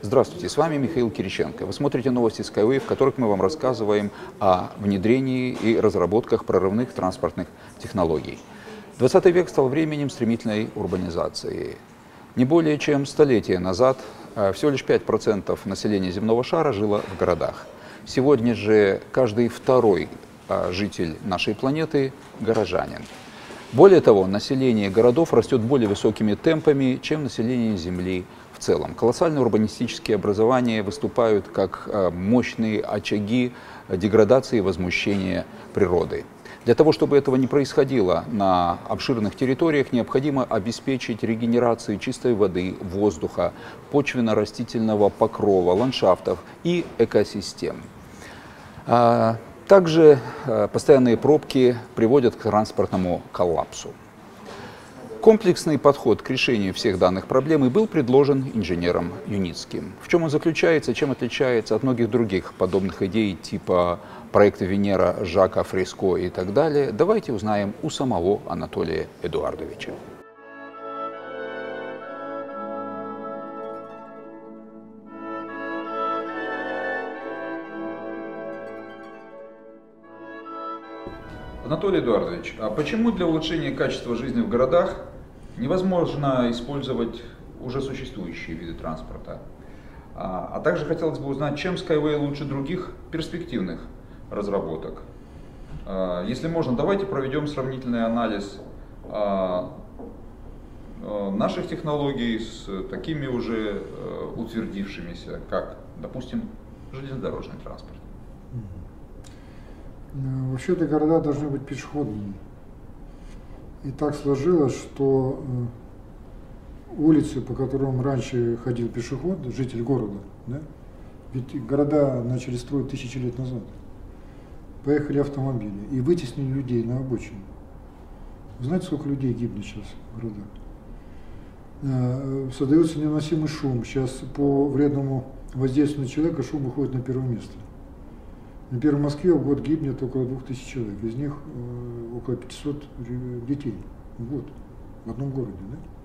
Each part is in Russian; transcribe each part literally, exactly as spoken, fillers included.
Здравствуйте, с вами Михаил Кириченко. Вы смотрите новости Skyway, в которых мы вам рассказываем о внедрении и разработках прорывных транспортных технологий. двадцатый век стал временем стремительной урбанизации. Не более чем столетие назад всего лишь пять процентов населения земного шара жило в городах. Сегодня же каждый второй житель нашей планеты – горожанин. Более того, население городов растет более высокими темпами, чем население Земли в целом. Колоссальные урбанистические образования выступают как мощные очаги деградации и возмущения природы. Для того, чтобы этого не происходило на обширных территориях, необходимо обеспечить регенерацию чистой воды, воздуха, почвенно-растительного покрова, ландшафтов и экосистем. Также постоянные пробки приводят к транспортному коллапсу. Комплексный подход к решению всех данных проблем и был предложен инженером Юницким. В чем он заключается, чем отличается от многих других подобных идей типа проекта Венера Жака Фреско и так далее, давайте узнаем у самого Анатолия Эдуардовича. Анатолий Эдуардович, а почему для улучшения качества жизни в городах невозможно использовать уже существующие виды транспорта? А, а также хотелось бы узнать, чем Skyway лучше других перспективных разработок. А, если можно, давайте проведем сравнительный анализ а, а, наших технологий с такими уже а, утвердившимися, как, допустим, железнодорожный транспорт. Вообще-то города должны быть пешеходными. И так сложилось, что улицы, по которым раньше ходил пешеход, житель города, да, ведь города начали строить тысячи лет назад, поехали автомобили и вытеснили людей на обочину. Вы знаете, сколько людей гибнет сейчас в городах? Создается невыносимый шум. Сейчас по вредному воздействию на человека шум выходит на первое место. Например, в Москве в год гибнет около двух тысяч человек, из них э, около пятисот детей в год, в одном городе.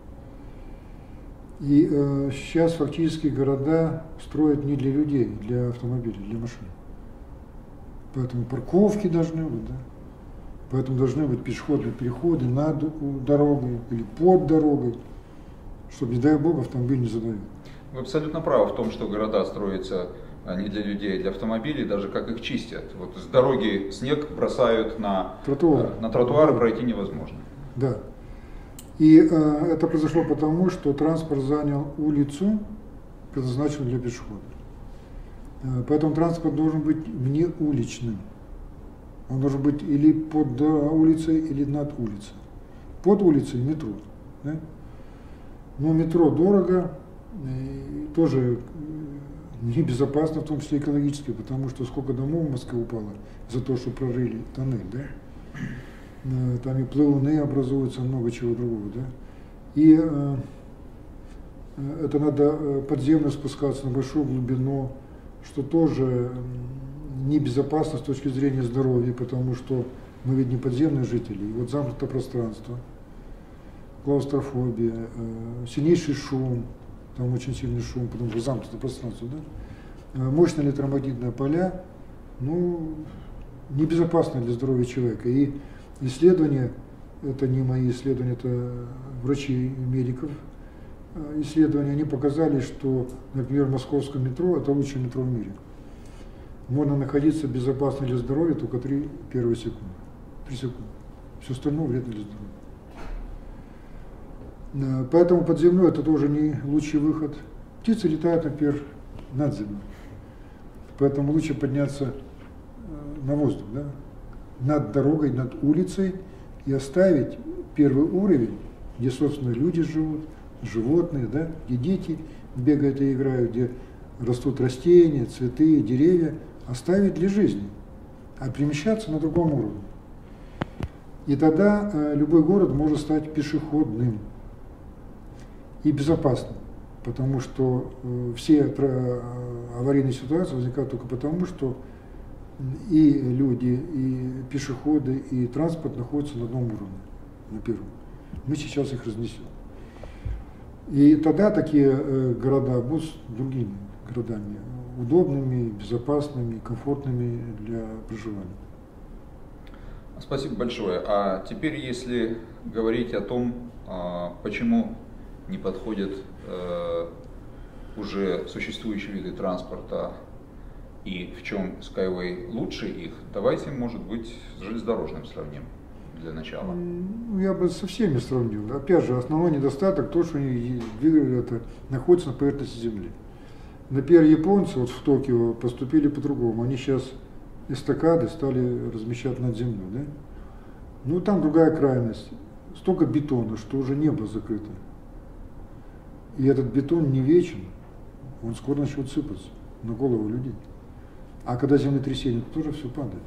Да? И э, сейчас фактически города строят не для людей, для автомобилей, для машин. Поэтому парковки должны быть, да? Поэтому должны быть пешеходные переходы над дорогой или под дорогой, чтобы, не дай бог, автомобиль не задавил. Вы абсолютно правы в том, что города строятся не для людей, а для автомобилей, даже как их чистят. Вот с дороги снег бросают на тротуар, на тротуары, да. Пройти невозможно. Да. И э, это произошло потому, что транспорт занял улицу, предназначенную для пешеходов. Э, поэтому транспорт должен быть внеуличным. Он должен быть или под улицей, или над улицей. Под улицей метро. Да? Но метро дорого, и тоже небезопасно, в том числе экологически, потому что сколько домов в Москве упало за то, что прорыли тоннель, да? Там и плавуны образуются, много чего другого, да? И э, это надо подземно спускаться на большую глубину, что тоже небезопасно с точки зрения здоровья, потому что мы ведь не подземные жители. И вот замкнутое пространство, клаустрофобия, э, сильнейший шум. Там очень сильный шум, потому что замкнутое пространство, да? Мощные электромагнитные поля, ну, небезопасно для здоровья человека. И исследования, это не мои исследования, это врачей, медиков, исследования, они показали, что, например, в московском метро, это лучшее метро в мире. Можно находиться безопасно для здоровья только три первые секунды. Три секунды. Все остальное вредно для здоровья. Поэтому подземной это тоже не лучший выход. Птицы летают, например, над землей. Поэтому лучше подняться на воздух, да? Над дорогой, над улицей и оставить первый уровень, где, собственно, люди живут, животные, да? Где дети бегают и играют, где растут растения, цветы, деревья, оставить для жизни, а перемещаться на другом уровне. И тогда э, любой город может стать пешеходным и безопасным, потому что э, все э, аварийные ситуации возникают только потому, что и люди, и пешеходы, и транспорт находятся на одном уровне, на первом. Мы сейчас их разнесем. И тогда такие э, города будут другими. городами удобными, безопасными, комфортными для проживания. Спасибо большое. А теперь, если говорить о том, почему не подходят уже существующие виды транспорта и в чем Skyway лучше их, давайте, может быть, с железнодорожным сравним для начала. Я бы со всеми сравнил. Опять же, основной недостаток то, что они двигатели это находятся на поверхности Земли. Например, японцы вот в Токио поступили по-другому. Они сейчас эстакады стали размещать над землей. Да? Ну там другая крайность. Столько бетона, что уже небо закрыто. И этот бетон не вечен. Он скоро начнет сыпаться на голову людей. А когда землетрясение, то тоже все падает.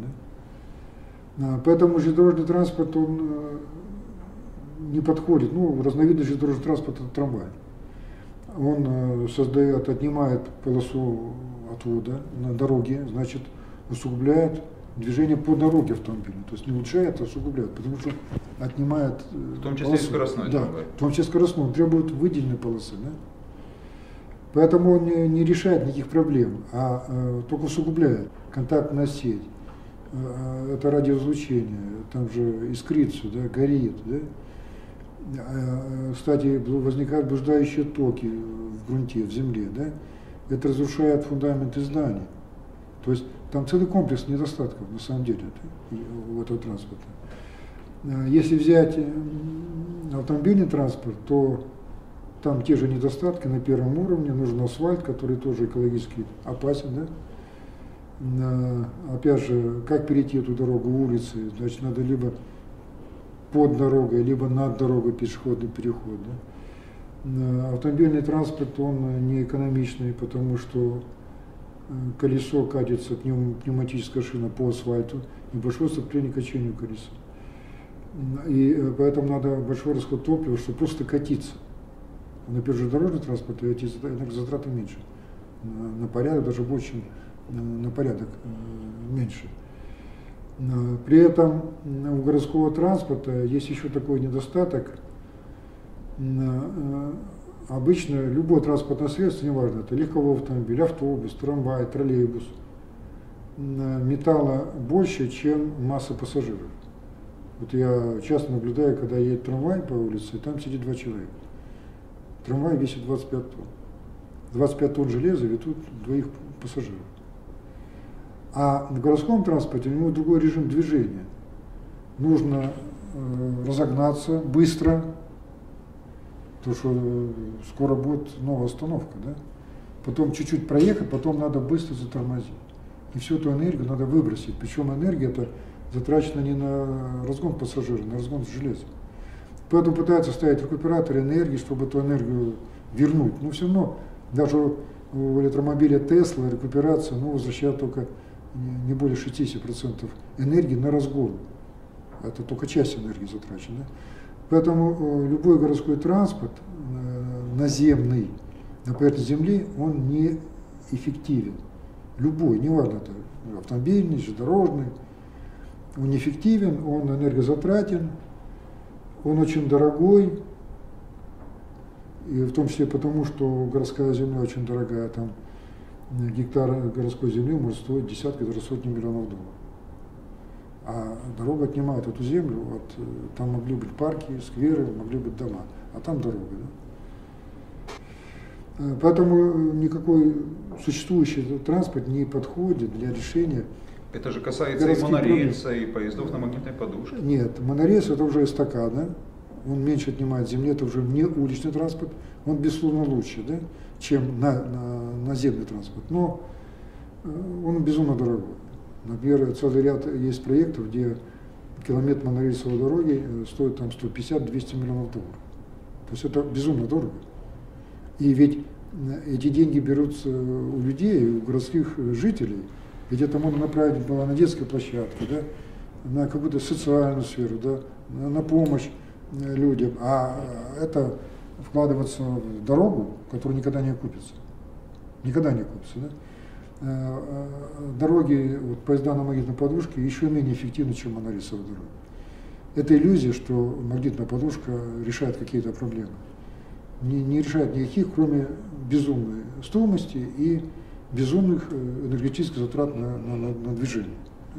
Да? Поэтому железнодорожный транспорт он не подходит. Ну, разновидность железнодорожного транспорта это трамвай. Он создает, отнимает полосу отвода на дороге, значит, усугубляет движение по дороге автомобиля. То есть не улучшает, а усугубляет, потому что отнимает в том числе полосу. И скоростной да, трамвай. В том числе скоростной. Он требует выделенной полосы. Да? Поэтому он не, не решает никаких проблем, а э, только усугубляет. Контактная сеть, э, это радиоизлучение, там же искрится, да, горит. Да? Кстати, возникают блуждающие токи в грунте, в земле, да? Это разрушает фундаменты зданий. То есть там целый комплекс недостатков на самом деле у этого транспорта. Если взять автомобильный транспорт, то там те же недостатки на первом уровне, нужен асфальт, который тоже экологически опасен, да? Опять же, как перейти эту дорогу улицы, значит, надо либо под дорогой, либо над дорогой пешеходный переход. Да? Автомобильный транспорт, он не экономичный, потому что колесо катится, пневматическая шина по асфальту, небольшое сцепление качению колеса. И поэтому надо большой расход топлива, чтобы просто катиться. Например, железнодорожный транспорт, эти энергозатраты меньше, на порядок, даже больше, чем на порядок меньше. При этом у городского транспорта есть еще такой недостаток. Обычно любое транспортное средство, неважно, это легковой автомобиль, автобус, трамвай, троллейбус, металла больше, чем масса пассажиров. Вот я часто наблюдаю, когда едет трамвай по улице, там сидит два человека. Трамвай весит двадцать пять тонн. двадцать пять тонн железа ведут двоих пассажиров. А на городском транспорте у него другой режим движения. Нужно э, разогнаться быстро, потому что скоро будет новая остановка, да? Потом чуть-чуть проехать, потом надо быстро затормозить. И всю эту энергию надо выбросить. Причем энергия это затрачена не на разгон пассажира, на разгон железа. Поэтому пытаются ставить рекуператоры энергии, чтобы эту энергию вернуть. Но все равно даже у электромобиля Tesla рекуперация ну, возвращает только не более шестидесяти процентов энергии на разгон. Это только часть энергии затрачена. Поэтому любой городской транспорт наземный на поверхности Земли, он не эффективен. Любой, неважно, это автомобильный, железнодорожный, он неэффективен, он энергозатратен, он очень дорогой, и в том числе потому, что городская земля очень дорогая, там гектар городской земли может стоить десятки, даже сотни миллионов долларов. А дорога отнимает эту землю, вот, там могли быть парки, скверы, могли быть дома, а там дорога. Да? Поэтому никакой существующий транспорт не подходит для решения. Это же касается и монорельса, и поездов на магнитной подушке. Нет, монорельс это уже эстакада, он меньше отнимает земли, это уже не уличный транспорт, он безусловно лучше, да, чем на, на, наземный транспорт, но он безумно дорогой. Например, целый ряд есть проектов, где километр монорельсовой дороги стоит там сто пятьдесят — двести миллионов долларов. То есть это безумно дорого. И ведь эти деньги берутся у людей, у городских жителей, ведь это можно направить было на детской площадке, да, на какую-то социальную сферу, да, на, на помощь людям, а это вкладываться в дорогу, которая никогда не окупится. Никогда не окупится. Да? Дороги, вот, поезда на магнитной подушке еще менее эффективны, чем монорельсовые дороги. Это иллюзия, что магнитная подушка решает какие-то проблемы. не, не решает никаких, кроме безумной стоимости и безумных энергетических затрат на, на, на, на движение.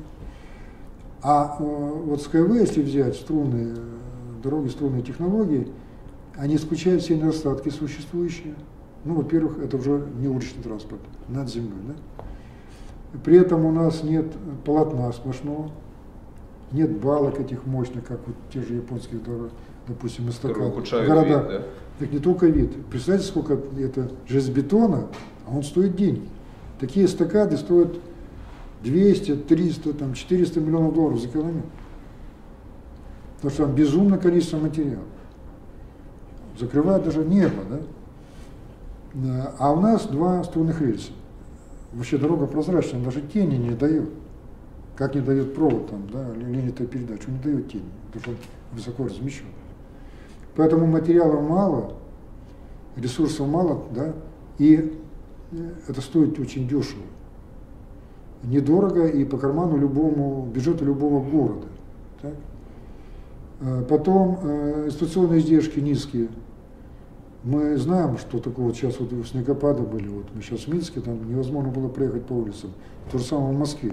А вот Skyway, если взять струнные дороги, струнные технологии, они исключают все недостатки существующие. Ну, во-первых, это уже не уличный транспорт над землей. Да? При этом у нас нет полотна сплошного, нет балок этих мощных, как вот те же японских дорог, допустим, эстакад в городах. Вид, да? Так не только вид. Представьте, сколько это железобетона, а он стоит деньги. Такие эстакады стоят двести, триста, там, четыреста миллионов долларов за километр. Потому что там безумное количество материалов. Закрывает даже небо, да? А у нас два струнных рельса. Вообще дорога прозрачная, даже тени не дает. Как не дает провод, там, да, линия передач, он не дает тени, потому что он высоко размещен. Поэтому материалов мало, ресурсов мало, да, и это стоит очень дешево. Недорого и по карману любому, бюджету любого города. Так? Потом эксплуатационные издержки низкие. Мы знаем, что такое вот сейчас вот снегопады были, вот мы сейчас в Минске, там невозможно было проехать по улицам. То же самое в Москве.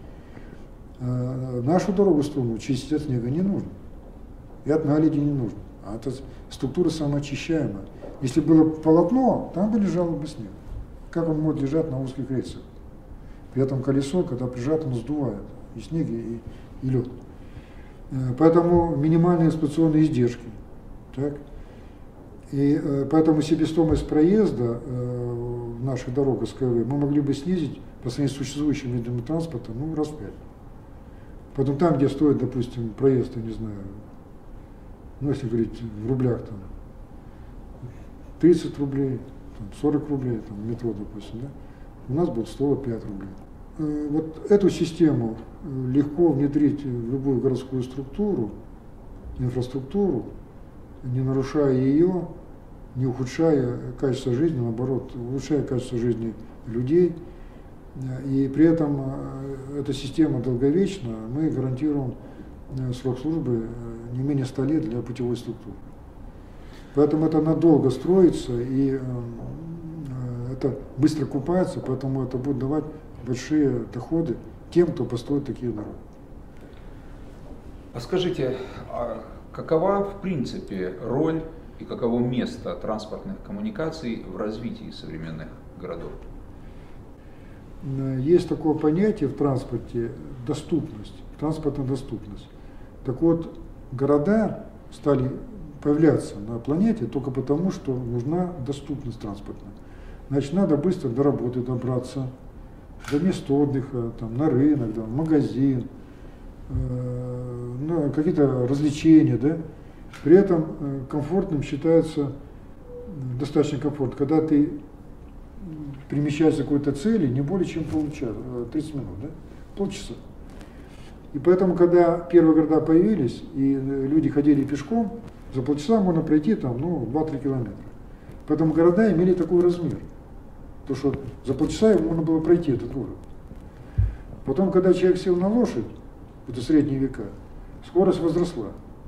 Нашу дорогу струнную чистить от снега не нужно. И от наледи не нужно. А это структура самоочищаемая. Если было полотно, там бы лежало бы снег. Как он может лежать на узких рельсах? При этом колесо, когда прижато, оно сдувает и снег, и, и лед. Поэтому минимальные эксплуатационные издержки. Так? И э, поэтому себестоимость проезда э, в наших дорогах Skyway мы могли бы снизить по сравнению с существующими видами транспорта, ну, раз в пять. Потом там, где стоит, допустим, проезд, я не знаю, ну, если говорить в рублях, там, тридцать рублей, там, сорок рублей, там, метро, допустим, да, у нас будет сто пять рублей. Э, вот эту систему легко внедрить в любую городскую структуру, инфраструктуру, не нарушая ее, не ухудшая качество жизни, наоборот, улучшая качество жизни людей. И при этом эта система долговечна, мы гарантируем срок службы не менее ста лет для путевой структуры. Поэтому это надолго строится, и это быстро купается, поэтому это будет давать большие доходы тем, кто построит такие дороги. А скажите, а какова в принципе роль и каково место транспортных коммуникаций в развитии современных городов? Есть такое понятие в транспорте – доступность, транспортная доступность. Так вот, города стали появляться на планете только потому, что нужна доступность транспортная. Значит, надо быстро до работы добраться, до мест отдыха, там, на рынок, да, в магазин, э, на какие-то развлечения. Да? При этом э, комфортным считается, достаточно комфортно, когда ты перемещаешься к какой-то цели не более чем полчаса, тридцать минут, да? Полчаса. И поэтому, когда первые города появились, и люди ходили пешком, за полчаса можно пройти там, ну, два-три километра. Поэтому города имели такой размер. Потому что за полчаса можно было пройти этот город. Потом, когда человек сел на лошадь, это средние века, скорость возросла.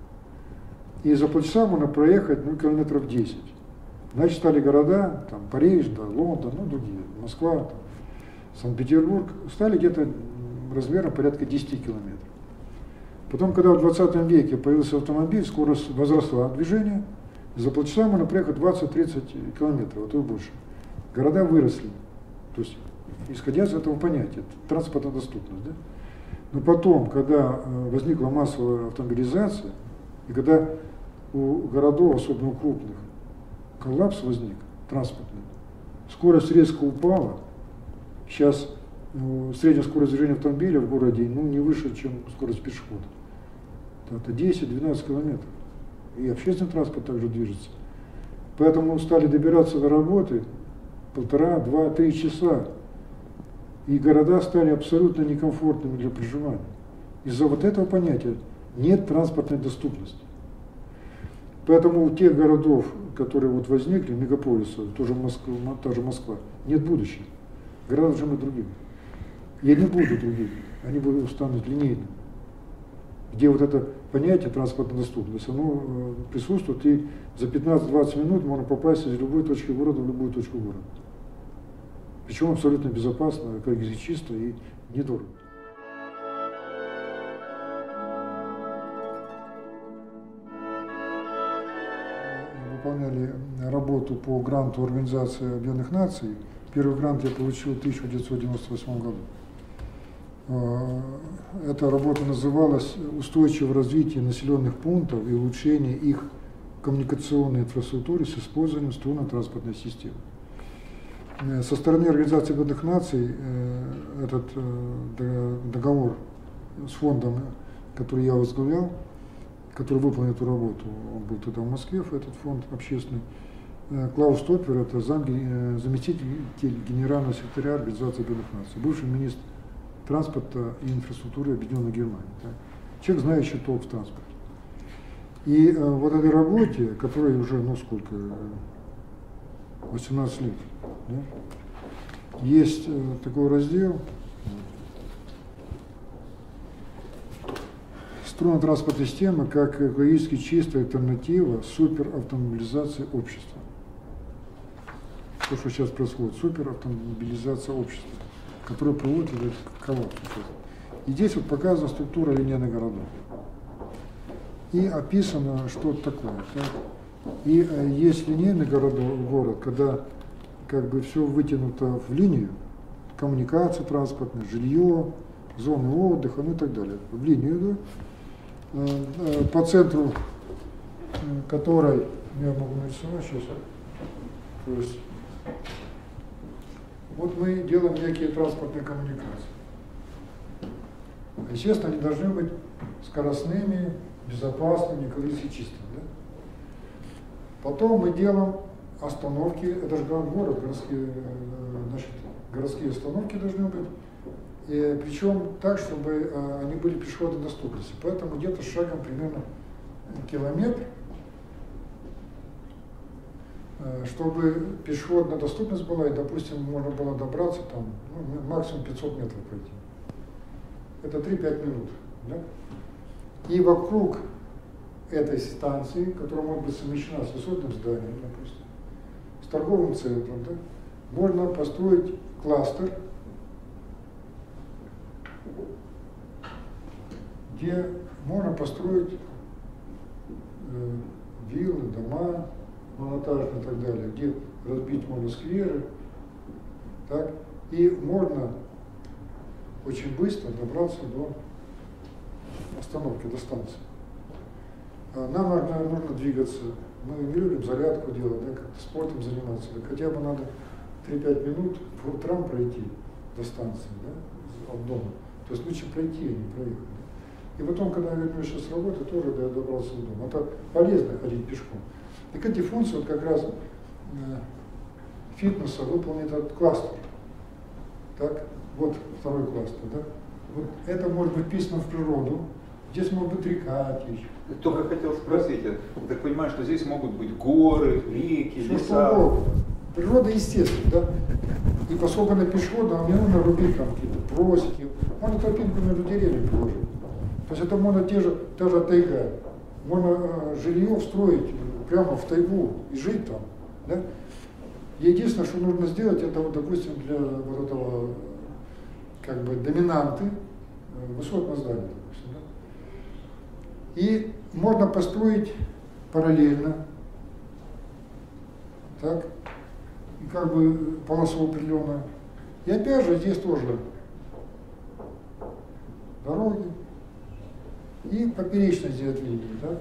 И за полчаса можно проехать, ну, километров десять. Значит, стали города, там, Париж, да, Лондон, ну, другие, Москва, там, Санкт-Петербург, стали где-то размером порядка десяти километров. Потом, когда в двадцатом веке появился автомобиль, скорость возросла движения, за полчаса можно проехать двадцать-тридцать километров, а то и больше. Города выросли, то есть, исходя из этого понятия, транспортная доступность. Да? Но потом, когда возникла массовая автомобилизация, и когда у городов, особенно у крупных, коллапс возник транспортный, скорость резко упала. Сейчас ну, средняя скорость движения автомобиля в городе ну, не выше, чем скорость пешехода. Это десять-двенадцать километров. И общественный транспорт также движется. Поэтому стали добираться до работы полтора, два, три часа. И города стали абсолютно некомфортными для проживания. Из-за вот этого понятия нет транспортной доступности. Поэтому у тех городов, которые вот возникли, мегаполисы, тоже Москва, та же Москва, нет будущего. Города должны быть другими. И они будут другими, они будут станут линейными. где вот это понятие транспортной доступности, оно э, присутствует, и за пятнадцать-двадцать минут можно попасть из любой точки города в любую точку города. Причем абсолютно безопасно, экологически чисто и недорого. Выполняли работу по гранту Организации Объединенных Наций. Первый грант я получил в тысяча девятьсот девяносто восьмом году. Эта работа называлась «Устойчивое развитие населенных пунктов и улучшение их коммуникационной инфраструктуры с использованием струнно-транспортной системы». Со стороны Организации Объединенных Наций этот договор с фондом, который я возглавлял, который выполнил эту работу, он был тогда в Москве, этот фонд общественный. Клаус Топпер, это зам, заместитель генерального секретаря Организации Объединенных Наций, бывший министр транспорта и инфраструктуры Объединенной Германии. Так. Человек, знающий толк в транспорте. И э, вот этой работе, которой уже, ну сколько, восемнадцать лет, да, есть э, такой раздел «Струнно-транспортная система как экологически чистая альтернатива суперавтомобилизации общества». То, что сейчас происходит, суперавтомобилизация общества, которая приводит к коллапсу. И здесь вот показана структура линейных городов. И описано, что это такое. Так? И э, есть линейный городов, город, когда как бы все вытянуто в линию, коммуникация транспортная, жилье, зоны отдыха, ну и так далее. В линию, да? э, э, по центру э, которой, я могу нарисовать сейчас, то есть вот мы делаем некие транспортные коммуникации. Естественно, они должны быть скоростными, безопасными, экологически чистыми. Да? Потом мы делаем остановки, это же город, городские, значит, городские остановки должны быть, и причем так, чтобы они были пешеходной доступности. Поэтому где-то шагом примерно километр, чтобы пешеходная доступность была, и, допустим, можно было добраться там, ну, максимум пятьсот метров пройти. Это три-пять минут. Да? И вокруг этой станции, которая может быть совмещена с высотным зданием, допустим, с торговым центром, да, можно построить кластер, где можно построить э, виллы, дома, монотажные и так далее, где разбить можно скверы, так, и можно очень быстро добраться до остановки, до станции. Нам нужно, нужно двигаться, мы не любим зарядку делать, да, как-то спортом заниматься, хотя бы надо три-пять минут по утрам пройти до станции, да, от дома. То есть лучше пройти, а не проехать. Да. И потом, когда я вернусь с работы, тоже да, добрался до дома. Это полезно ходить пешком. Так эти функции вот как раз э, фитнеса выполнит этот кластер. Так, вот второй кластер, да. Вот это может быть вписано в природу. Здесь может быть река течь. Только хотел спросить, я так понимаю, что здесь могут быть горы, реки, все, леса. что угодно. Природа естественна, да. И поскольку она пешеходная, мне нужно рубить там какие-то просеки, можно тропинку между деревьями положить. То есть это можно те же, та же тайга. Можно э, жилье встроить прямо в тайгу и жить там. Да? Единственное, что нужно сделать, это, вот, допустим, для вот этого как бы доминанты э, высотное здание. Допустим, да? И можно построить параллельно, так, и как бы полосу определенную. И опять же здесь тоже дороги и поперечно сделать линии. Да?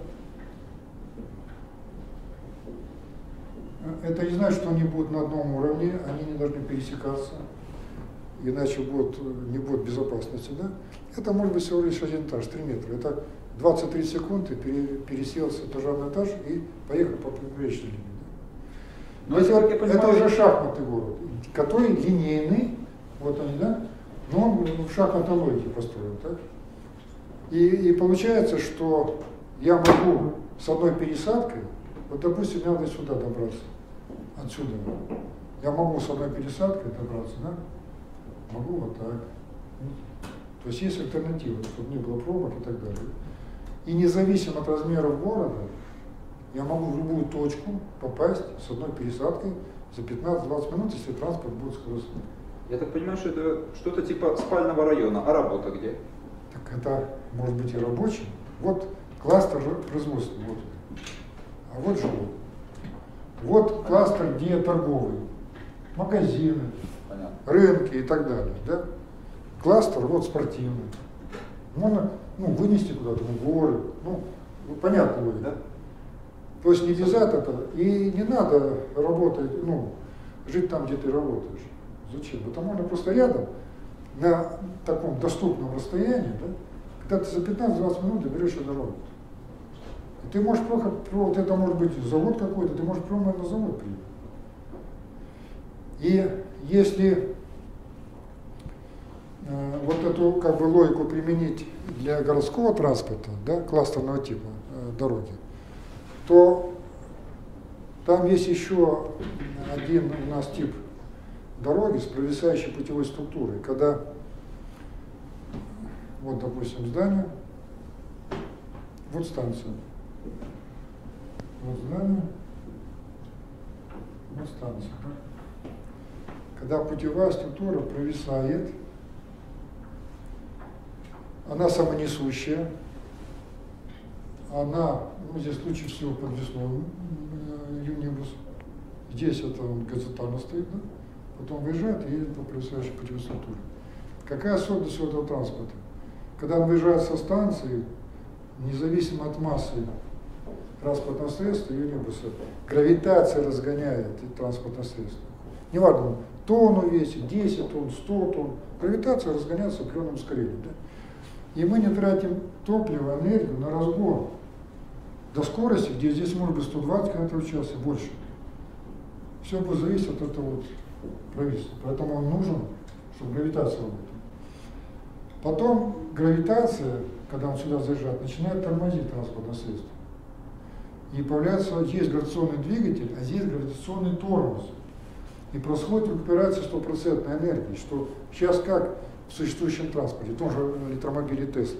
Это не значит, что они будут на одном уровне, они не должны пересекаться, иначе будет, не будет безопасности. Да? Это может быть всего лишь один этаж, три метра. Это двадцать-тридцать секунд и пересел с этажа на этаж и поехал по поперечной линии. Да? Но это, это, понимаю, это уже шахматный город, который линейный, вот они, да, но он в шахматной логике построен. Так? И, и получается, что я могу с одной пересадкой, вот допустим, мне надо сюда добраться, отсюда. Я могу с одной пересадкой добраться, да? Могу вот так. То есть есть альтернатива, чтобы не было пробок и так далее. И независимо от размеров города, я могу в любую точку попасть с одной пересадкой за пятнадцать-двадцать минут, если транспорт будет скоростной. Я так понимаю, что это что-то типа спального района, а работа где? Так это может быть и рабочий. Вот кластер производственный, вот. А вот жилой. Вот кластер, где торговый, магазины, Понятно. рынки и так далее. Да? Кластер вот спортивный. Можно ну, вынести куда-то в горы. Ну, понятно будет, да? То есть не без этого. И не надо работать, ну, жить там, где ты работаешь. Зачем? Это можно просто рядом, на таком доступном расстоянии, да, когда ты за пятнадцать-двадцать минут доберешься до работы. И ты можешь просто, вот это может быть завод какой-то, ты можешь прямо на завод приехать. И если э, вот эту как бы логику применить для городского транспорта, да, кластерного типа э, дороги, то там есть еще один у нас тип дороги с провисающей путевой структурой, когда вот, допустим, здание, вот станция, вот здание, вот станция. Да? Когда путевая структура провисает, она самонесущая, она, ну, здесь лучше всего подвесной юнибус, здесь это он горизонтально стоит, да? Потом выезжает и едет по провисающей путевой структуре. Какая особенность у этого транспорта? Когда он выезжает со станции, независимо от массы транспортного средства юнибуса, гравитация разгоняет транспортное средство. Неважно, тонну весит, десять тонн, сто тонн, гравитация разгоняется с определенным ускорением. Да? И мы не тратим топливо, энергию на разгон до скорости, где здесь может быть сто двадцать километров в час и больше. Все будет зависеть от этого вот провиса. Поэтому он нужен, чтобы гравитация работала. Потом гравитация, когда он сюда заезжает, начинает тормозить транспортное средство. И появляется, есть гравитационный двигатель, а здесь гравитационный тормоз. И происходит рекуперация стопроцентной энергии, что сейчас как в существующем транспорте, в том же электромобиле Тесла.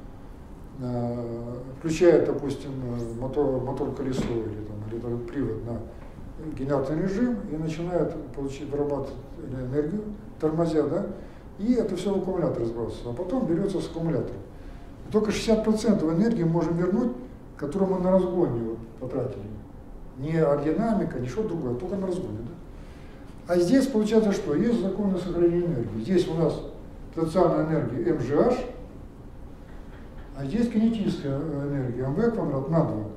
Включает, допустим, мотор, мотор-колесо или, там, или привод на генераторный режим и начинает получить, вырабатывать энергию, тормозя, да, и это все в аккумулятор сбрасывается, а потом берется с аккумулятора. И только шестьдесят процентов энергии можем вернуть, которую мы на разгоне вот потратили. Не аэродинамика, ни что другое, только на разгоне. Да? А здесь получается что? Есть законы сохранения энергии. Здесь у нас потенциальная энергия эм джи эйч, а здесь кинетическая энергия эм вэ квадрат на два.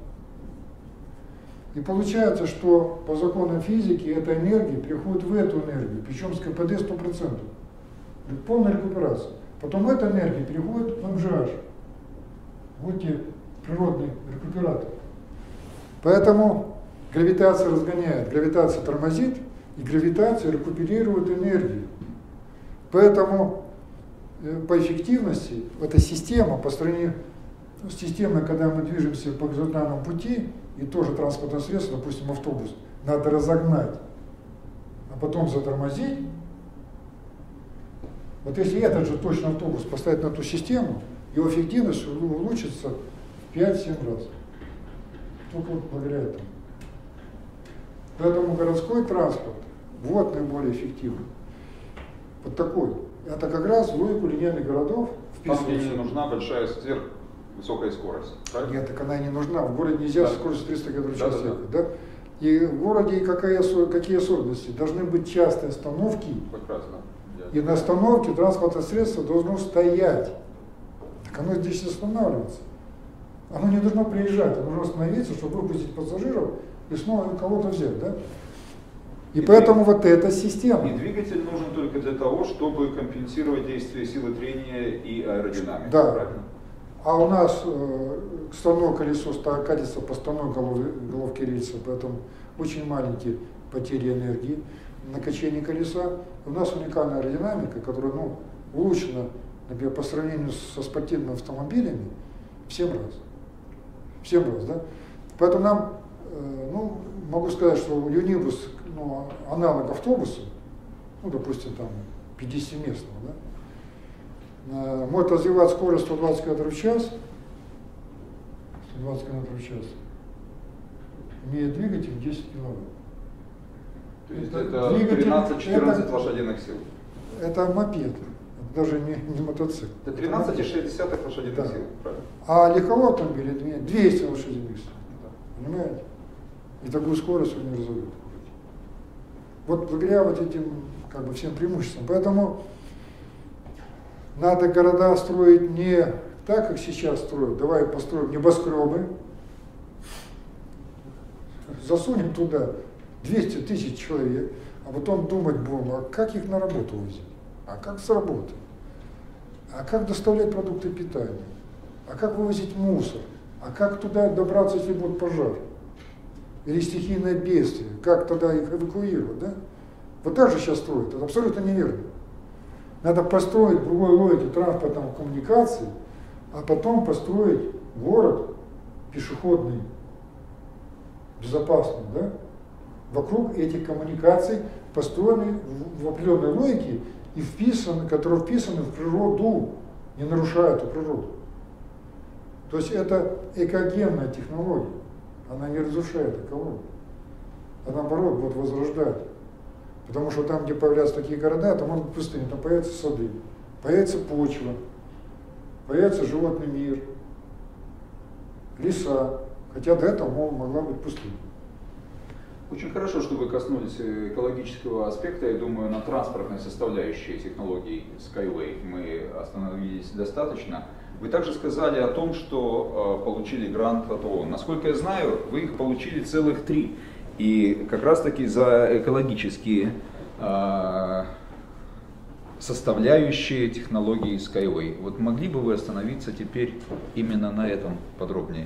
И получается, что по законам физики эта энергия переходит в эту энергию, причем с ка пэ дэ сто процентов. Полная рекуперация. Потом эта энергия переходит в эм джи эйч. Вот те природные рекуператоры. Поэтому гравитация разгоняет, гравитация тормозит, и гравитация рекуперирует энергию. Поэтому по эффективности эта система по сравнению с системой, когда мы движемся по горизонтальному пути, и тоже транспортное средство, допустим, автобус, надо разогнать, а потом затормозить. Вот если этот же точно автобус поставить на ту систему, его эффективность улучшится в пять-семь раз. Только вот благодаря этому. Поэтому городской транспорт вот наиболее эффективный. Вот такой. Это как раз в логику линейных городов вписывается. Там, где не нужна большая сверх высокая скорость. Правильно? Нет, так она и не нужна. В городе нельзя да. со скоростью триста километров в час да, да, ехать. Да? И в городе какая, какие особенности? Должны быть частые остановки. Прекрасно. И на остановке транспортное средство должно стоять. Так оно здесь не останавливается. Оно не должно приезжать, оно должно остановиться, чтобы выпустить пассажиров и снова кого-то взять. Да? И, и поэтому двиг... вот эта система. И двигатель нужен только для того, чтобы компенсировать действие силы трения и аэродинамики. Да. Правильно? А у нас э, стальное колесо катится по стальной голове, головке рельса, поэтому очень маленькие потери энергии на качении колеса. У нас уникальная аэродинамика, которая ну, улучшена, например, по сравнению со спортивными автомобилями в семь раз. В семь раз, да? Поэтому нам, э, ну, могу сказать, что юнибус, ну, аналог автобуса, ну, допустим, там пятидесятиместного, да, может развивать скорость сто двадцать километров в час, сто двадцать километров в час. Имеет двигатель десять киловатт. То есть это тринадцать-четырнадцать лошадиных сил. Это мопед, это даже не, не мотоцикл. Это тринадцать целых шесть десятых лошадиных да. сил, правильно? А легковой автомобиль имеет двести лошадиных сил. Да. Понимаете? И такую скорость он не разовьет. Вот благодаря вот этим как бы всем преимуществам. Поэтому надо города строить не так, как сейчас строят. Давай построим небоскребы, засунем туда двести тысяч человек, а потом думать будем, а как их на работу возить, а как с работы, а как доставлять продукты питания, а как вывозить мусор, а как туда добраться, если будет пожар или стихийное бедствие, как тогда их эвакуировать, да? Вот так же сейчас строят, это абсолютно неверно. Надо построить в другой логике транспортной коммуникации, а потом построить город пешеходный, безопасный, да? Вокруг этих коммуникаций построены в, в определенной логике и вписаны, которые вписаны в природу, не нарушая эту природу. То есть это экогенная технология, она не разрушает экологию, а наоборот вот возрождает. Потому что там, где появляются такие города, там могут быть пустыни, там появятся сады, появится почва, появится животный мир, леса, хотя до этого могла быть пустыня. Очень хорошо, что вы коснулись экологического аспекта. Я думаю, на транспортной составляющей технологий Skyway мы остановились достаточно. Вы также сказали о том, что э, получили грант от ООН. Насколько я знаю, вы их получили целых три. И как раз таки за экологические э, составляющие технологии Skyway. Вот могли бы вы остановиться теперь именно на этом подробнее?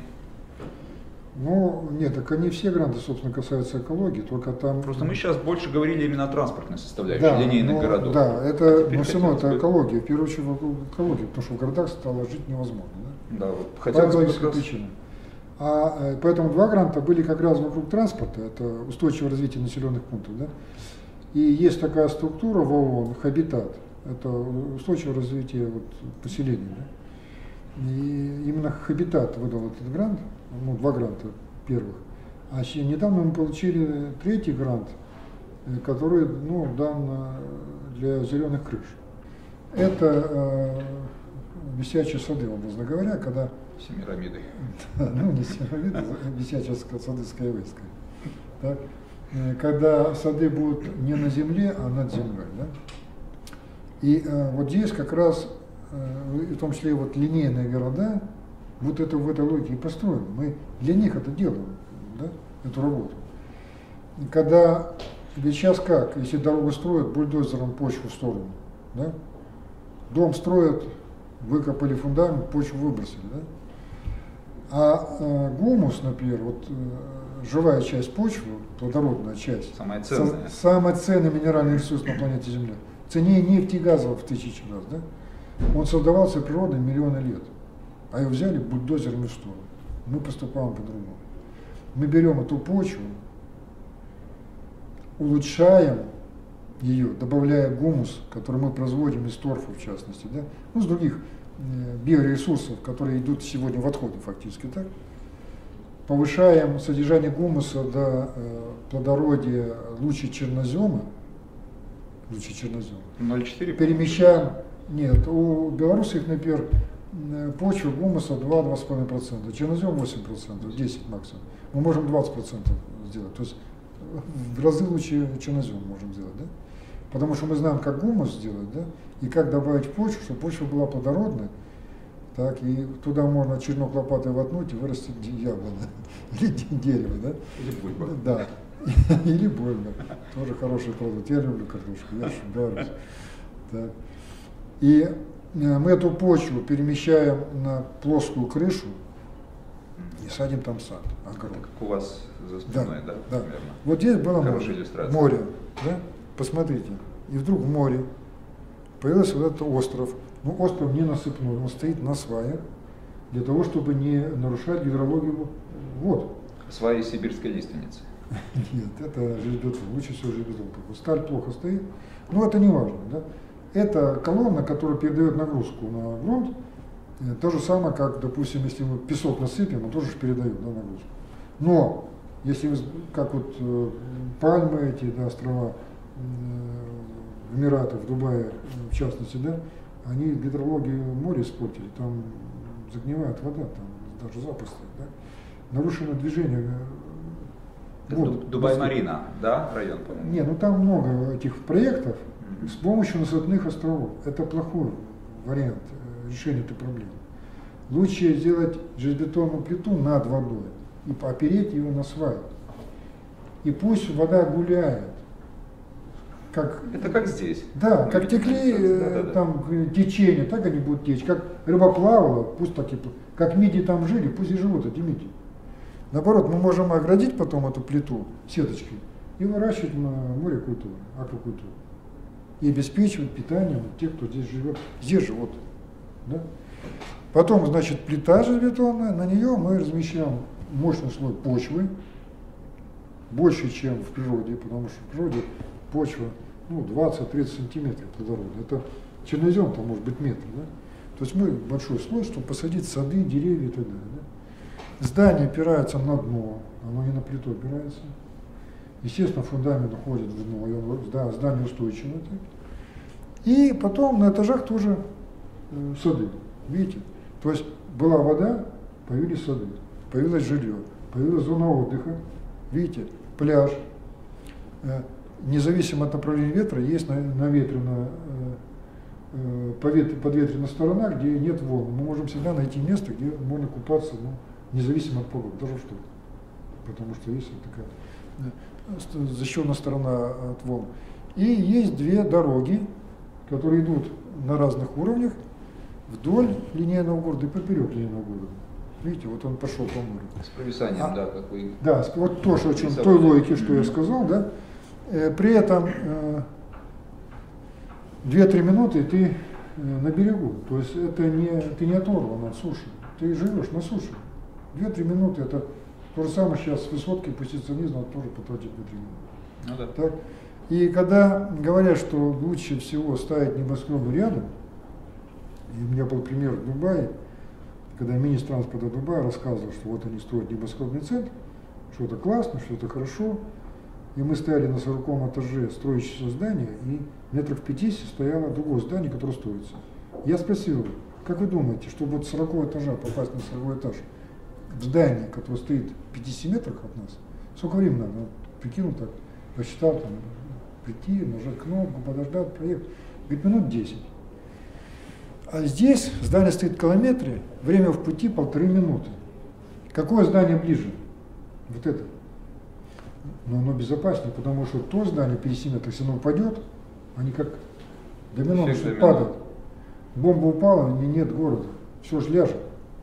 Ну, нет, так они все гранты, собственно, касаются экологии, только там... Просто мы сейчас больше говорили именно о транспортной составляющей, да, линейных но, городов. Да, это, а но все равно это бы... экология, в первую очередь экология, потому что в городах стало жить невозможно. Да, да вот по хотелось бы экологической причине. А, поэтому два гранта были как раз вокруг транспорта, это устойчивое развитие населенных пунктов. Да? И есть такая структура в ООН, Хабитат, это устойчивое развитие вот, поселения. Да? И именно Хабитат выдал этот грант, ну, два гранта первых. А недавно мы получили третий грант, который ну, дан для зеленых крыш. Это э, висячие сады, образно говоря, когда... Семирамиды. Ну, не семирамиды, а висячие сады Skyway. Так? Когда сады будут не на земле, а над землей. Да? И э, вот здесь как раз, э, в том числе вот линейные города, вот это в этой логике и построено. Мы для них это делаем, да, эту работу. И когда, ведь сейчас как, если дорогу строят, бульдозером почву в сторону, да? Дом строят, выкопали фундамент, почву выбросили, да? А э, гумус, например, вот э, живая часть почвы, плодородная часть, самая ценная, со, самый ценный минеральный ресурс на планете Земля, ценнее нефти и газа в тысячи раз, да? Он создавался природой миллионы лет. А ее взяли бульдозерами в сторону. Мы поступаем по-другому. Мы берем эту почву, улучшаем ее, добавляя гумус, который мы производим из торфа, в частности, да? Ну, с других э, биоресурсов, которые идут сегодня в отходы фактически, так? Повышаем содержание гумуса до э, плодородия лучи чернозема, лучи чернозема. ноль целых четыре десятых. Перемещаем, нет, у белорусов, например, почва гумуса два-два с половиной процента, чернозем восемь процентов, десять максимум. Мы можем двадцать процентов сделать, то есть в разы лучше чернозем можем сделать, да? Потому что мы знаем, как гумус сделать, да? И как добавить в почву, чтобы почва была плодородной, так, и туда можно черенок лопатой воткнуть и вырастить яблоко или дерево, да? Или бульба. Да, или бульба, тоже хороший продукт. Я люблю картошку, я же Беларусь. Так. И мы эту почву перемещаем на плоскую крышу и садим там сад, огород. Как у вас за спиной, да, да, да, да. примерно. Вот здесь было море, иллюстрация. море, да? Посмотрите, и вдруг в море появился вот этот остров. Ну, остров не насыпной, он стоит на сваях, для того, чтобы не нарушать гидрологию вод. Сваи сибирской лиственницы. Нет, это железобетон, лучше всего железобетон. Сталь плохо стоит, но это не важно, да? Это колонна, которая передает нагрузку на грунт, То же самое, как, допустим, если мы песок насыпем, он тоже передает, да, нагрузку. Но если вы, как вот э, Пальмы, эти, да, острова э, в Эмиратах, в Дубае, в частности, да, они гидрологию моря испортили, там загнивает вода, там даже запах стоит, да. Нарушено движение. Вот, Дубай-Марина, да, район, по-моему? Не, ну там много этих проектов mm-hmm. с помощью насыпных островов. Это плохой вариант решения этой проблемы. Лучше сделать железобетонную плиту над водой и опереть ее на свай. И пусть вода гуляет. Как, это как здесь. Да, как текли да, да, да. там течения, так они будут течь. Как рыба плавала, пусть так и как мидии там жили, пусть и живут эти мидии. Наоборот, мы можем оградить потом эту плиту сеточкой и выращивать морекультуру, аквакультуру. И обеспечивать питанием тех, кто здесь живет. Здесь живут. Да? Потом, значит, плита железобетонная, на нее мы размещаем мощный слой почвы, больше, чем в природе, потому что в природе почва ну, двадцать-тридцать сантиметров плодородная. Это чернозем, там может быть метр. Да? То есть мы большой слой, чтобы посадить сады, деревья и так далее. Да? Здание опирается на дно, оно не на плиту опирается. Естественно, фундамент уходит в дно, и он, да, здание устойчивое. Так. И потом на этажах тоже э, сады. Видите? То есть была вода, появились сады, появилось жилье, появилась зона отдыха. Видите? Пляж. Э, независимо от направления ветра, есть на, на ветрено, э, э, подветренная сторона, где нет волн. Мы можем всегда найти место, где можно купаться, ну, независимо от погоды, даже в штуке. Потому что есть вот такая э, защищенная сторона от волн. И есть две дороги, которые идут на разных уровнях вдоль линейного города и поперек линейного города. Видите, вот он пошел по морю. С провисанием, а, да, как вы... Да, вот то, что, о чем, той логике, что я сказал, да. Э, при этом э, две-три минуты и ты э, на берегу. То есть это не, ты не оторван от суши, ты живешь на суше. Две-три минуты это то же самое сейчас с высотки пуститься вниз, надо тоже потратить две-три минуты. Ну, да. Так? И когда говорят, что лучше всего ставить небоскребы рядом, и у меня был пример в Дубае, когда министр транспорта Дубая рассказывал, что вот они строят небоскребный центр, что это классно, что это хорошо. И мы стояли на сороковом этаже строящегося здания, и метров в пятидесяти стояло другое здание, которое строится. Я спросил, как вы думаете, чтобы вот с сорокового этажа попасть на сороковой этаж, в здание, которое стоит в пятидесяти метрах от нас, сколько времени надо? Вот, прикинул так, посчитал, там, прийти, нажать кнопку, подождать, проехать. Говорит, минут десять. А здесь здание стоит в километре, время в пути полторы минуты. Какое здание ближе? Вот это. Но оно безопаснее, потому что то здание пятьдесят метров, если оно упадет, они как домино падают. Бомба упала, и нет города, все же ляжет.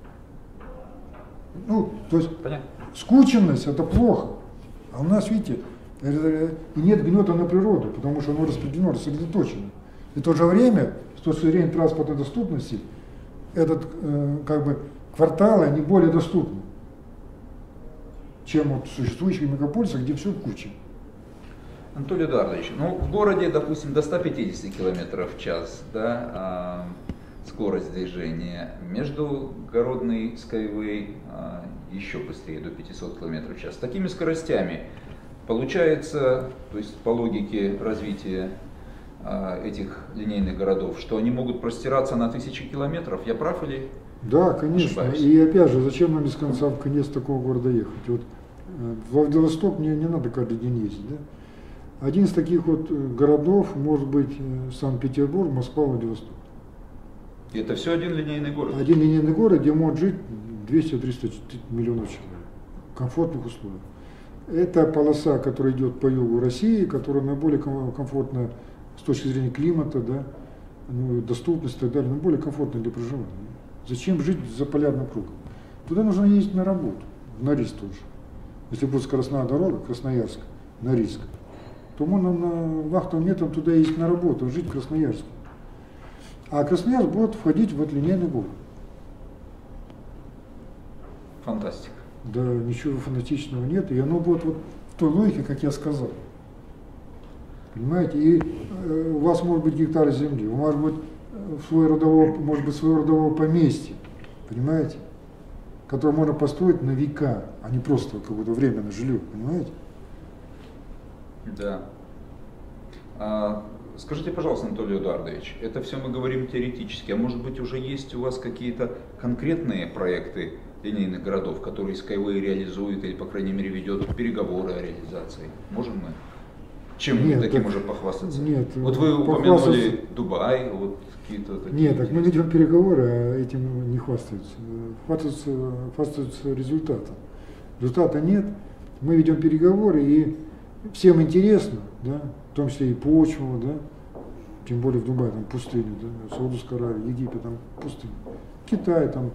Ну, то есть понятно. Скученность это плохо. А у нас, видите, и нет гнета на природу, потому что оно распределено, рассредоточено. И в то же время, с точки зрения транспортной доступности, этот э, как бы кварталы, они более доступны, чем вот в существующих мегаполисах, где все в куче. Анатолий Эдуардович, ну в городе, допустим, до ста пятидесяти километров в час, да, э, скорость движения, междугородный Skyway э, еще быстрее, до пятисот километров в час. С такими скоростями получается, то есть по логике развития э, этих линейных городов, что они могут простираться на тысячи километров, я прав или да, конечно. ошибаюсь? И опять же, зачем нам без конца в конец такого города ехать? Вот в Владивосток мне не надо каждый день ездить. Да? Один из таких вот городов может быть Санкт-Петербург, Москва, Владивосток. И это все один линейный город? Один линейный город, где может жить двести-триста миллионов человек в комфортных условиях. Это полоса, которая идет по югу России, которая наиболее комфортная с точки зрения климата, да, ну, доступности и так далее, наиболее комфортная для проживания. Зачем жить за полярным кругом? Туда нужно ездить на работу, в Норильск тоже. Если будет скоростная дорога, Красноярск, Норильск, то можно на вахтовым метром туда ездить на работу, жить в Красноярске. А Красноярск будет входить в этот линейный город. Фантастика. Да, ничего фантастичного нет, и оно будет вот в той логике, как я сказал. Понимаете? И э, у вас может быть гектар земли, у вас может быть свой родового, может быть, своего родового поместья. понимаете? Которое можно построить на века, а не просто какое-то временное жилье, понимаете? Да. А, скажите, пожалуйста, Анатолий Эдуардович, это все мы говорим теоретически, а может быть уже есть у вас какие-то конкретные проекты линейных городов, которые Skyway реализует или, по крайней мере, ведет переговоры о реализации? Можем мы чем Нет, таким так, уже похвастаться? Нет. Вот вы упомянули Дубай, вот какие-то такие... Нет, так мы ведем переговоры, а этим не хвастаются. Хвастаются, хвастаются результатом. Результата нет, мы ведем переговоры, и всем интересно, да, в том числе и почву, да, тем более в Дубае, там пустыня, да, Саудовская Аравия, Египет, там пустыня. Китай, там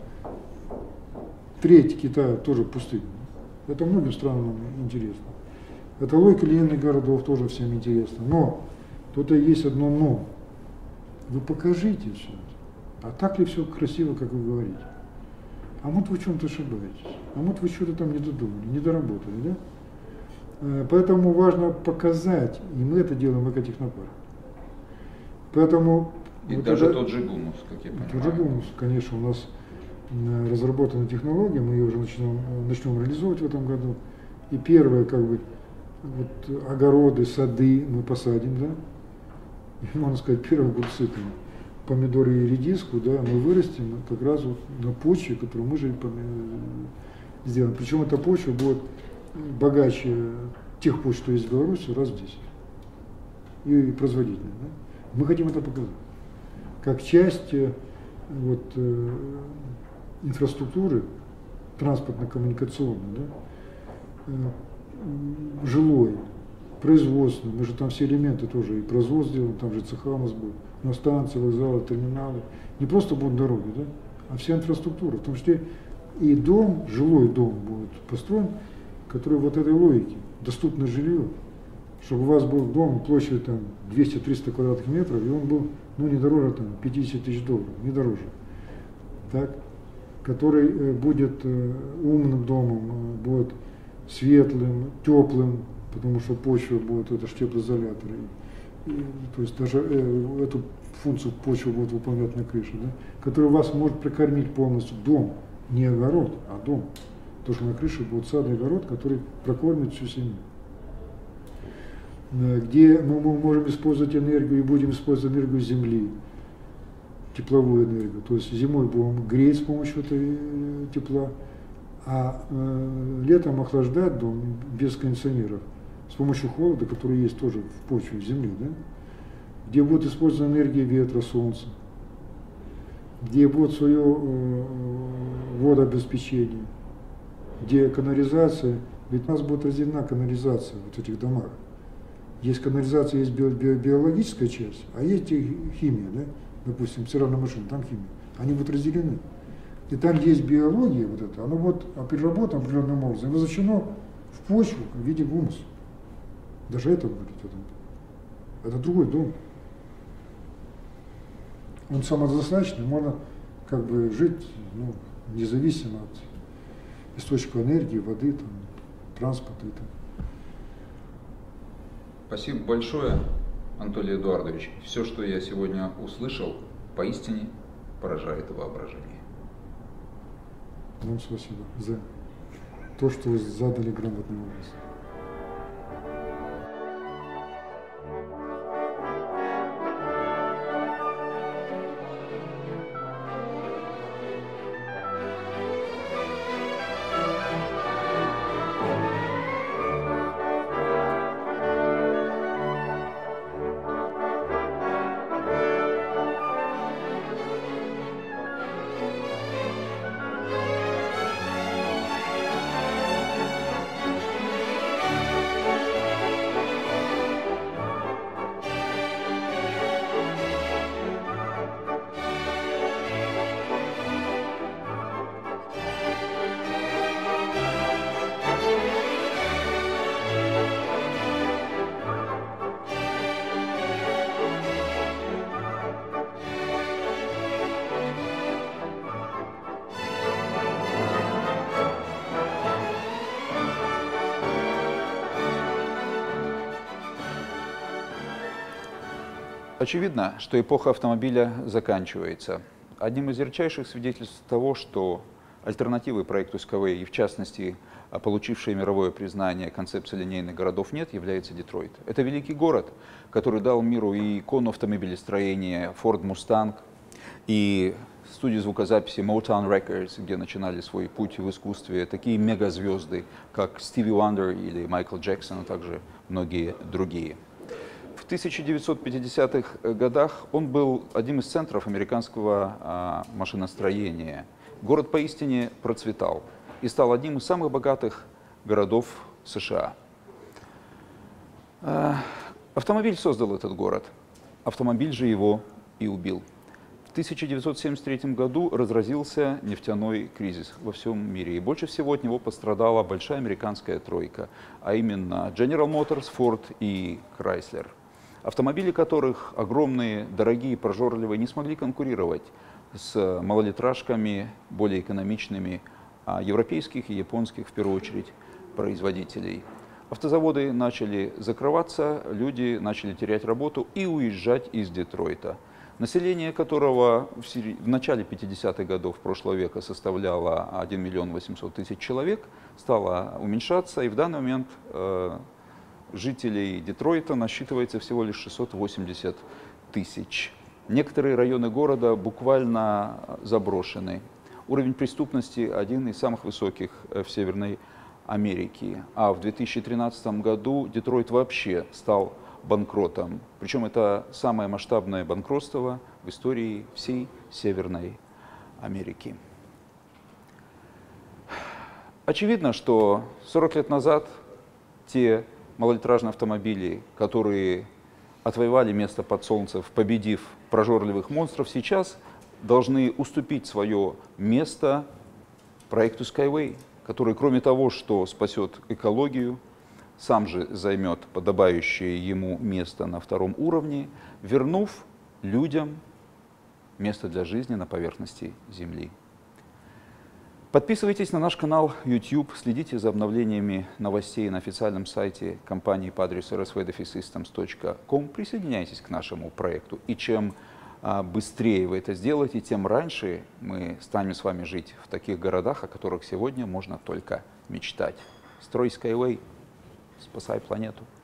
треть Китая тоже пустыня. Это многим странам интересно. Это логика линейных городов тоже всем интересно. Но тут и есть одно но. Вы покажите все это. А так ли все красиво, как вы говорите? А вот вы в чем-то ошибаетесь. А вот вы что-то там не додумали, не доработали, да? Поэтому важно показать, и мы это делаем в экотехнопарке. Поэтому и вот даже это, тот же гумус, как я понимаю. Тот же гумус, конечно, у нас разработана технология, мы ее уже начнем, начнем реализовывать в этом году. И первое, как бы, вот огороды, сады мы посадим, да, и, можно сказать, первые огурцы, там, помидоры и редиску, да, мы вырастим как раз вот на почве, которую мы же сделаем. Причем эта почва будет богаче тех почв, что есть в Беларуси, раз в десять. И производительная, да. Мы хотим это показать. Как часть вот, э, инфраструктуры транспортно-коммуникационной, да, э, жилой, производственной, мы же там все элементы тоже и производство сделаем, там же цеха у нас будет, на станции, вокзалы, терминалы. Не просто будут дороги, да, а вся инфраструктура, в том числе и дом, жилой дом будет построен, который вот этой логике, доступное жилье, чтобы у вас был дом площадью там двести-триста квадратных метров, и он был, ну, не дороже там пятьдесят тысяч долларов, не дороже, так, который э, будет э, умным домом, э, будет светлым, теплым, потому что почва будет, это же теплоизолятор, и, и, то есть даже э, эту функцию почва будет выполнять на крыше, да, который вас может прокормить полностью, дом, не огород, а дом, потому что на крыше будет сад и огород, который прокормит всю семью. Где мы можем использовать энергию и будем использовать энергию Земли, тепловую энергию. То есть зимой будем греть с помощью этой тепла, а э, летом охлаждать дом без кондиционеров с помощью холода, который есть тоже в почве, в земле, да? Где будет использована энергия ветра, солнца, где будет свое э, водообеспечение, где канализация, ведь у нас будет разделена канализация вот в этих домах. Есть канализация, есть био био биологическая часть, а есть и химия, да? Допустим, стиральная машина, там химия. Они будут разделены. И там, где есть биология, вот это, оно будет переработано определенным образом, и возвращено в почву в виде гумуса. Даже это будет. Это, это другой дом. Он самодостаточный, можно как бы жить, ну, независимо от источника энергии, воды, там, транспорта и так. Спасибо большое, Анатолий Эдуардович. Все, что я сегодня услышал, поистине поражает воображение. Вам спасибо за то, что вы задали грамотный вопрос. Очевидно, что эпоха автомобиля заканчивается, одним из ярчайших свидетельств того, что альтернативы проекту Skyway, и в частности, получившей мировое признание концепции линейных городов нет, является Детройт. Это великий город, который дал миру и икону автомобилестроения Ford Mustang, и студию звукозаписи Motown Records, где начинали свой путь в искусстве такие мегазвезды, как Стиви Уандер или Майкл Джексон, а также многие другие. В тысяча девятьсот пятидесятых годах он был одним из центров американского а, машиностроения. Город поистине процветал и стал одним из самых богатых городов США. А, автомобиль создал этот город, автомобиль же его и убил. В тысяча девятьсот семьдесят третьем году разразился нефтяной кризис во всем мире, и больше всего от него пострадала большая американская тройка, а именно General Motors, Ford и Chrysler. Автомобили которых, огромные, дорогие, прожорливые, не смогли конкурировать с малолитражками, более экономичными, а европейских и японских, в первую очередь, производителей. Автозаводы начали закрываться, люди начали терять работу и уезжать из Детройта, население которого в, сери... в начале пятидесятых годов прошлого века составляло один миллион восемьсот тысяч человек, стало уменьшаться, и в данный момент э, жителей Детройта насчитывается всего лишь шестьсот восемьдесят тысяч. Некоторые районы города буквально заброшены. Уровень преступности один из самых высоких в Северной Америке. А в две тысячи тринадцатом году Детройт вообще стал банкротом. Причем это самое масштабное банкротство в истории всей Северной Америки. Очевидно, что сорок лет назад те малолитражные автомобили, которые отвоевали место под солнцем, победив прожорливых монстров, сейчас должны уступить свое место проекту Skyway, который, кроме того, что спасет экологию, сам же займет подобающее ему место на втором уровне, вернув людям место для жизни на поверхности Земли. Подписывайтесь на наш канал YouTube, следите за обновлениями новостей на официальном сайте компании по адресу эр эс ви дефис системс точка ком. Присоединяйтесь к нашему проекту. И чем а, быстрее вы это сделаете, тем раньше мы станем с вами жить в таких городах, о которых сегодня можно только мечтать. Строй Skyway, спасай планету.